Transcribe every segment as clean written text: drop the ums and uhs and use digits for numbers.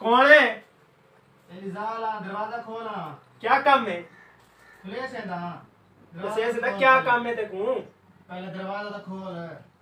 कौन है? एलिजाला दरवाजा खोला। क्या काम है? खुले से दा से क्या काम है तेको? पहले दरवाजा तो खोल।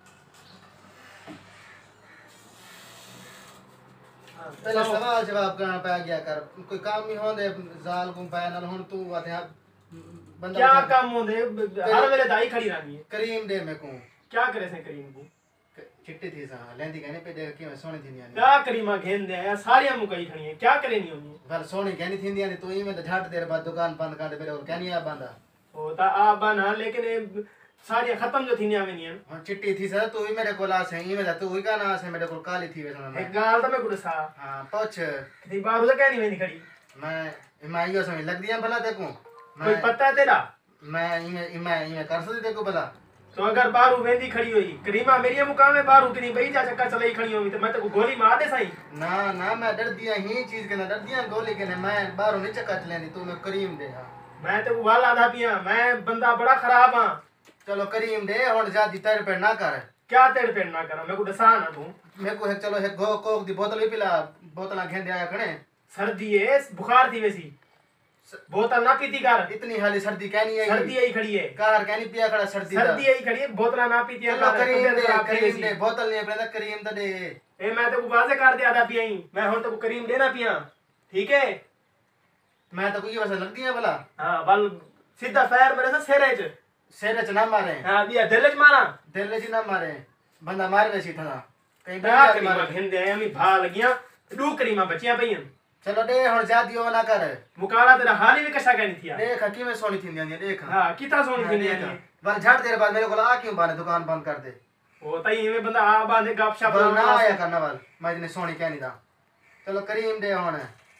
पहले सवाल जवाब करना पै गया कर। कोई काम ही होंदे जाल को पै नाल हुन तू आथे बंदा क्या काम होंदे? हर वेले दाई खड़ी रहनी है। करीम दे मेको। क्या करे से करीम को? चिट्टी थी सा लेंदी कहने पे देख के सोनी थी नहीं। क्या करीमा घेन दे या सारियां मुकई खड़ी है। क्या करे नहीं होनी? भल सोनी कहनी थी नहीं तू ही में तो झट देर बाद दुकान बंद कर दे मेरे और कहनी आ बंदा। होता आ बना लेकिन सारियां खत्म जो थी नहीं आवेनी है। हां चिट्टी थी सर तू ही मेरे को लास है ई में तू ही का ना से मेरे को काली थी वैसा मैं। एक गाल तो मैं गुड सा। हां पूछ कितनी बार उसे कहनी वेनी खड़ी। मैं इमाइयो समझ लग दिया भला देखो। कोई पता है तेरा? मैं इमे कर सकती देखो भला। तो अगर बारू वेंदी खड़ी हुई करीमा मेरी मुकाम में बारू तेरी बई जा चक्का चलाई खड़ी हुई तो मैं तेको गोली मार दे सही। ना ना मैं डर दिया ही चीज के ना डर दिया गोली के ने मैं बारू नहीं चक्का चलेनी तू मैं करीम दे। हां मैं तेको वाल आधा पिया मैं बंदा बड़ा खराब हां। चलो करीम दे और ज्यादा तेरे पे ना कर। क्या तेरे पे ना कर मेरे को दसा ना तू। मेरे को चलो एक कोक दी बोतल भी पिला बोतल घेंदे आया खड़े। सर्दी है बुखार थी वैसी बोतल ना पीती कर। इतनी हाली सर्दी कहनी है सर्दी आई खड़ी है कार कहनी पिया खड़ा सर्दी सर्दी आई खड़ी है बोतल ना पीती है। चलो करीम दे बोतल नहीं अपने करीम तो दे। ए मैं तेको वाजे कर दे आधा पिया ही मैं हुन तेको करीम देना पिया ठीक है। मैं तो कोई वैसे लगती है भला। हां बल सीधा फायर मेरे से सिर च ना मारे। हां दिया दिल च मारा दिल च ना मारे बंदा मार वैसी था कहीं क्या करीमा घेंदे हमें भा लगियां दू करीमा बचियां पईयां। चलो दे हुन ज्यादा हो ना कर मुकाला तेरा हाल ही भी कशा कहनी थी देख की में सोनी थी नहीं देख। हां कितना सोनी थी नहीं बल झट देर बाद मेरे को आ क्यों बाने दुकान बंद कर दे। वो तई में बंदा आ बांधे गपशप ना आया करना वाल मैं इतने सोनी कहनी था। चलो करीम दे हुन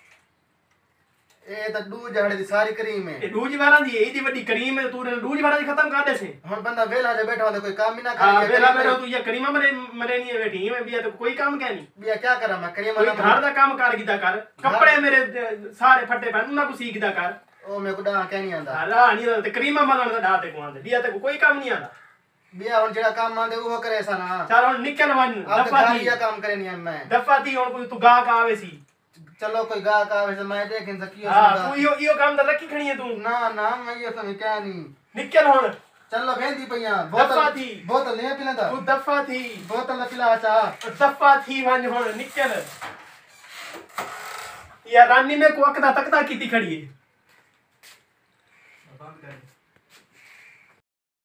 ए तो दूज हड़े दी सारी करीम है। ए दूज वाला दी एदी बड़ी करीम है तू ने दूज वाला दी खत्म कर दे से। हुन बंदा वेला जे बैठा होंदे कोई काम ही ना करे। हां वेला बैठा तू ये करीमा मरे मरे नहीं है बैठी मैं बिया तो कोई काम क्या नहीं बिया क्या करा मैं करीम कोई घर दा काम कर गिदा कर कपड़े मेरे सारे फटे पहन ना को सीखदा कर। ओ मेरे को डा क्या नहीं आंदा। हां नहीं ते करीमा मलन दा डा ते को आंदे बिया ते कोई काम नहीं आंदा। बिया हुन जेड़ा काम आंदे वो करे सा ना। चल हुन निकल वन दफा दी काम करे नहीं मैं दफा दी हुन कोई तू गा का आवे सी। चलो कोई गा का आवे से मैं देखन सकियो। हां तू यो काम दा रखी खणी है तू। ना ना मैं ये समझ क्या नहीं निकल हुन चलो वेंदी पईया दफा थी बोतल ले पिलांदा तू दफा थी बोतल न पिला चा दफा थी वन हुन निकल या रानी में को अकदा तकदा कीती खड़ी है। बंद कर